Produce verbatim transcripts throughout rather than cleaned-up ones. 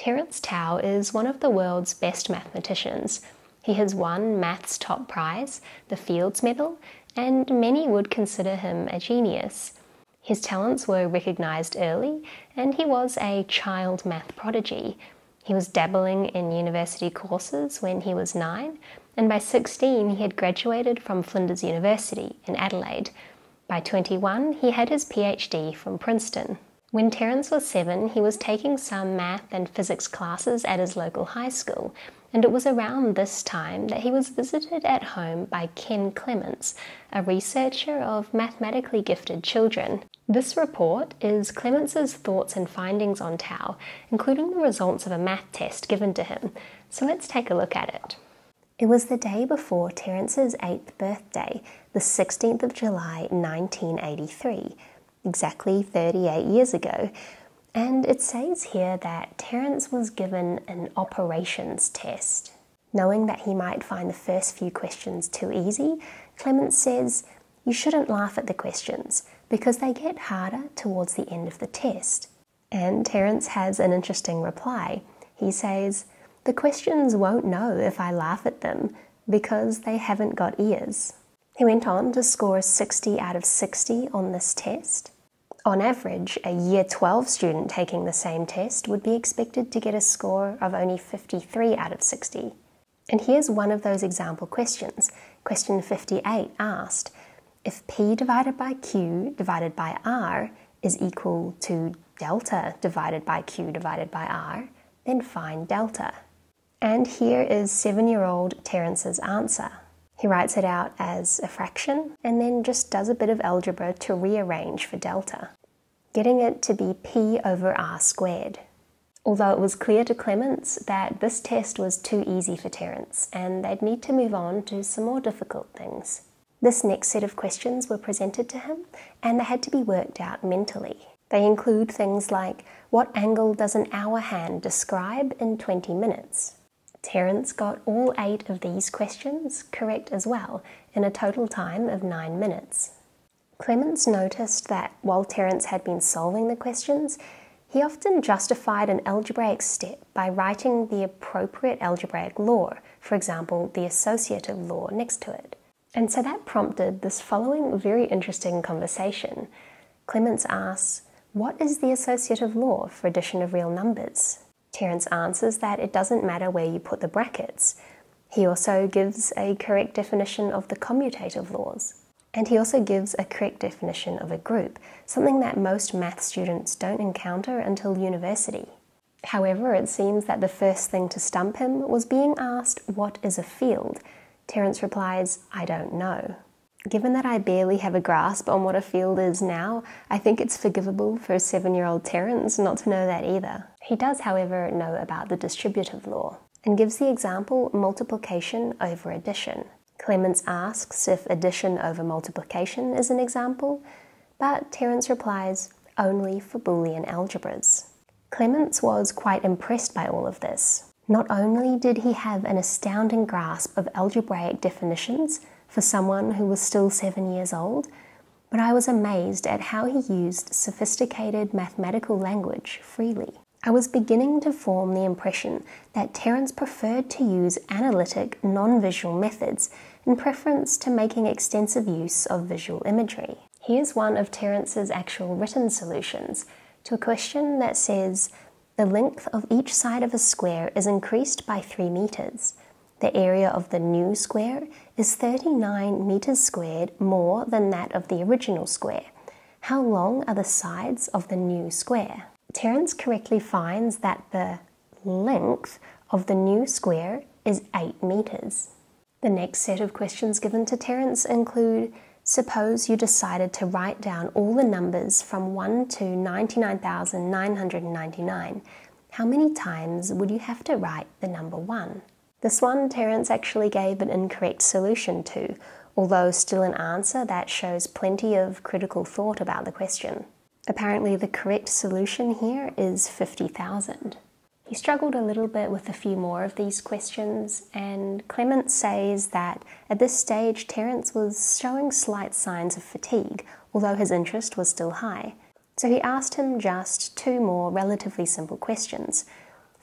Terence Tao is one of the world's best mathematicians. He has won maths top prize, the Fields Medal, and many would consider him a genius. His talents were recognised early, and he was a child math prodigy. He was dabbling in university courses when he was nine, and by sixteen he had graduated from Flinders University in Adelaide. By twenty-one, he had his PhD from Princeton. When Terence was seven, he was taking some math and physics classes at his local high school, and it was around this time that he was visited at home by Ken Clements, a researcher of mathematically gifted children. This report is Clements's thoughts and findings on Tao, including the results of a math test given to him, so let's take a look at it. It was the day before Terence's eighth birthday, the sixteenth of July nineteen eighty-three, exactly thirty-eight years ago, and it says here that Terence was given an operations test. Knowing that he might find the first few questions too easy, Clements says, "You shouldn't laugh at the questions, because they get harder towards the end of the test." And Terence has an interesting reply. He says, "The questions won't know if I laugh at them, because they haven't got ears." He went on to score sixty out of sixty on this test. On average, a Year twelve student taking the same test would be expected to get a score of only fifty-three out of sixty. And here's one of those example questions. Question fifty-eight asked, if P divided by Q divided by R is equal to delta divided by Q divided by R, then find delta. And here is seven-year-old Terence's answer. He writes it out as a fraction and then just does a bit of algebra to rearrange for delta, getting it to be P over R squared. Although it was clear to Clements that this test was too easy for Terence and they'd need to move on to some more difficult things. This next set of questions were presented to him and they had to be worked out mentally. They include things like, what angle does an hour hand describe in twenty minutes? Terence got all eight of these questions correct as well, in a total time of nine minutes. Clements noticed that while Terence had been solving the questions, he often justified an algebraic step by writing the appropriate algebraic law, for example, the associative law next to it. And so that prompted this following very interesting conversation. Clements asks, what is the associative law for addition of real numbers? Terence answers that it doesn't matter where you put the brackets. He also gives a correct definition of the commutative laws. And he also gives a correct definition of a group, something that most math students don't encounter until university. However, it seems that the first thing to stump him was being asked, what is a field? Terence replies, I don't know. Given that I barely have a grasp on what a field is now, I think it's forgivable for a seven-year-old Terence not to know that either. He does, however, know about the distributive law, and gives the example multiplication over addition. Clements asks if addition over multiplication is an example, but Terence replies, only for Boolean algebras. Clements was quite impressed by all of this. Not only did he have an astounding grasp of algebraic definitions for someone who was still seven years old, but I was amazed at how he used sophisticated mathematical language freely. I was beginning to form the impression that Terence preferred to use analytic, non-visual methods in preference to making extensive use of visual imagery. Here's one of Terence's actual written solutions to a question that says, the length of each side of a square is increased by three meters. The area of the new square is thirty-nine meters squared more than that of the original square. How long are the sides of the new square? Terence correctly finds that the length of the new square is eight meters. The next set of questions given to Terence include, suppose you decided to write down all the numbers from one to ninety-nine thousand nine hundred ninety-nine. How many times would you have to write the number one? This one Terence actually gave an incorrect solution to, although still an answer that shows plenty of critical thought about the question. Apparently the correct solution here is fifty thousand. He struggled a little bit with a few more of these questions, and Clements says that at this stage Terence was showing slight signs of fatigue, although his interest was still high. So he asked him just two more relatively simple questions.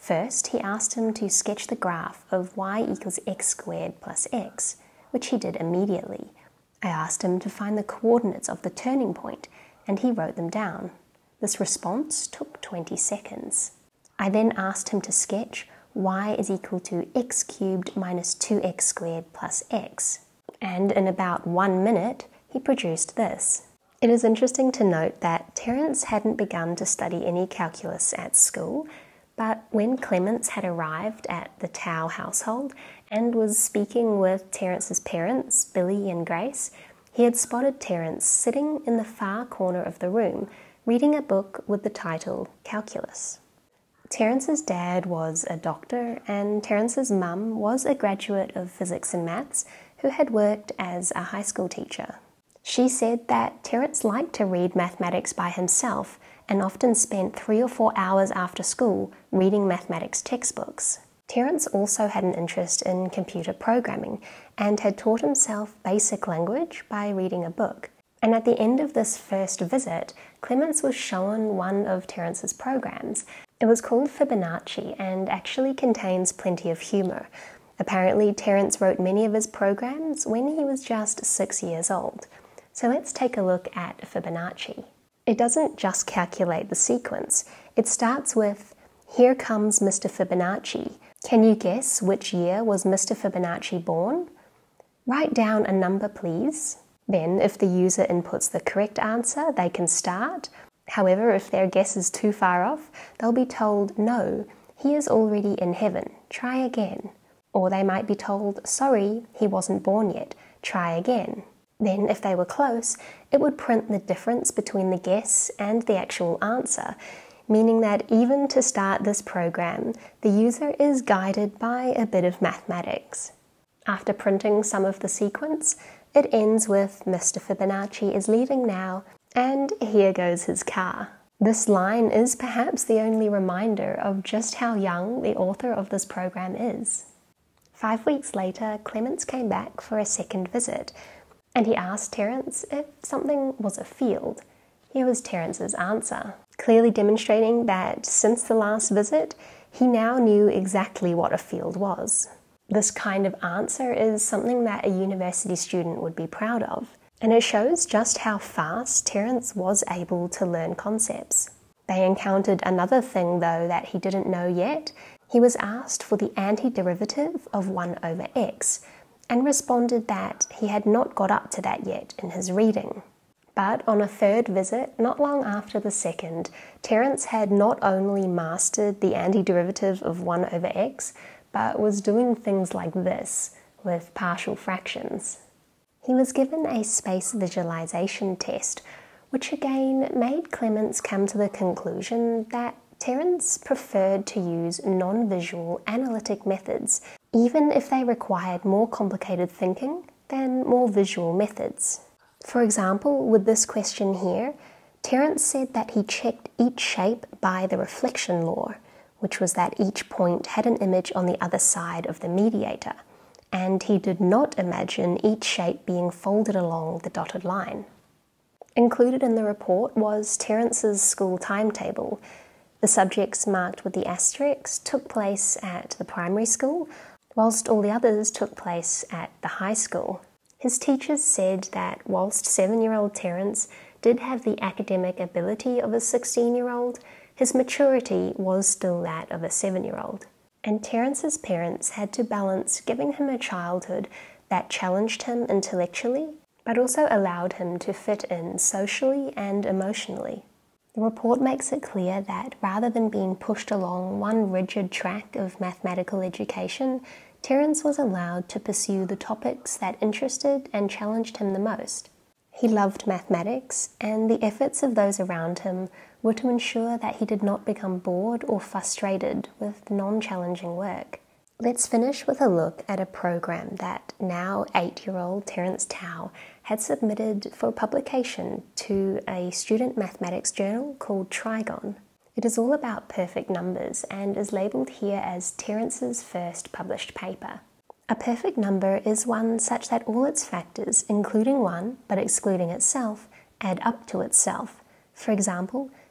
First, he asked him to sketch the graph of y equals x squared plus x, which he did immediately. I asked him to find the coordinates of the turning point, and he wrote them down. This response took twenty seconds. I then asked him to sketch y is equal to x cubed minus two x squared plus x, and in about one minute, he produced this. It is interesting to note that Terence hadn't begun to study any calculus at school, but when Clements had arrived at the Tao household and was speaking with Terence's parents, Billy and Grace, he had spotted Terence sitting in the far corner of the room, reading a book with the title Calculus. Terence's dad was a doctor, and Terence's mum was a graduate of physics and maths who had worked as a high school teacher. She said that Terence liked to read mathematics by himself and often spent three or four hours after school reading mathematics textbooks. Terence also had an interest in computer programming and had taught himself basic language by reading a book. And at the end of this first visit, Clements was shown one of Terence's programs. It was called Fibonacci and actually contains plenty of humour. Apparently, Terence wrote many of his programs when he was just six years old. So let's take a look at Fibonacci. It doesn't just calculate the sequence. It starts with, "Here comes Mister Fibonacci. Can you guess which year was Mister Fibonacci born? Write down a number, please." Then, if the user inputs the correct answer, they can start. However, if their guess is too far off, they'll be told, "No, he is already in heaven. Try again." Or they might be told, "Sorry, he wasn't born yet. Try again." Then, if they were close, it would print the difference between the guess and the actual answer, meaning that even to start this program, the user is guided by a bit of mathematics. After printing some of the sequence, it ends with "Mister Fibonacci is leaving now, and here goes his car." This line is perhaps the only reminder of just how young the author of this program is. Five weeks later, Clements came back for a second visit, and he asked Terence if something was a field. Here was Terence's answer, clearly demonstrating that since the last visit, he now knew exactly what a field was. This kind of answer is something that a university student would be proud of, and it shows just how fast Terence was able to learn concepts. They encountered another thing, though, that he didn't know yet. He was asked for the antiderivative of one over x, and responded that he had not got up to that yet in his reading. But on a third visit, not long after the second, Terence had not only mastered the antiderivative of one over x, but was doing things like this with partial fractions. He was given a space visualization test, which again made Clements come to the conclusion that Terence preferred to use non-visual analytic methods, even if they required more complicated thinking than more visual methods. For example, with this question here, Terence said that he checked each shape by the reflection law, which was that each point had an image on the other side of the mediator, and he did not imagine each shape being folded along the dotted line. Included in the report was Terence's school timetable. The subjects marked with the asterisks took place at the primary school, whilst all the others took place at the high school. His teachers said that whilst seven-year-old Terence did have the academic ability of a sixteen-year-old, his maturity was still that of a seven-year-old. And Terence's parents had to balance giving him a childhood that challenged him intellectually, but also allowed him to fit in socially and emotionally. The report makes it clear that rather than being pushed along one rigid track of mathematical education, Terence was allowed to pursue the topics that interested and challenged him the most. He loved mathematics, and the efforts of those around him were to ensure that he did not become bored or frustrated with non-challenging work. Let's finish with a look at a program that now eight-year-old Terence Tao had submitted for publication to a student mathematics journal called Trigon. It is all about perfect numbers and is labelled here as Terence's first published paper. A perfect number is one such that all its factors, including one but excluding itself, add up to itself. For example,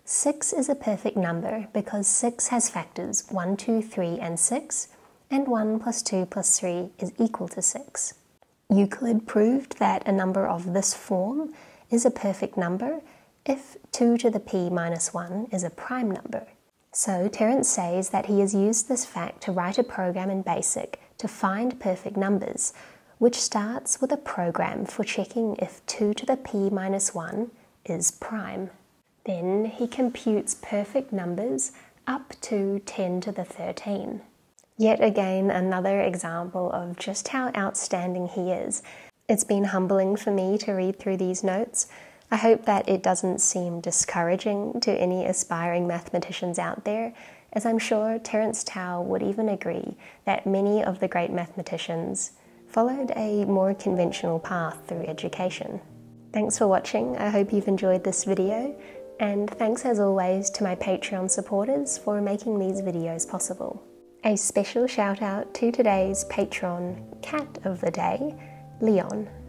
six is a perfect number because six has factors one, two, three, and six, and one plus two plus three is equal to six. Euclid proved that a number of this form is a perfect number if two to the p minus one is a prime number. So Terence says that he has used this fact to write a program in BASIC to find perfect numbers, which starts with a program for checking if two to the p minus one is prime. Then he computes perfect numbers up to ten to the thirteen. Yet again, another example of just how outstanding he is. It's been humbling for me to read through these notes. I hope that it doesn't seem discouraging to any aspiring mathematicians out there, as I'm sure Terence Tao would even agree that many of the great mathematicians followed a more conventional path through education. Thanks for watching. I hope you've enjoyed this video, and thanks as always to my Patreon supporters for making these videos possible. A special shout out to today's patron cat of the day, Leon.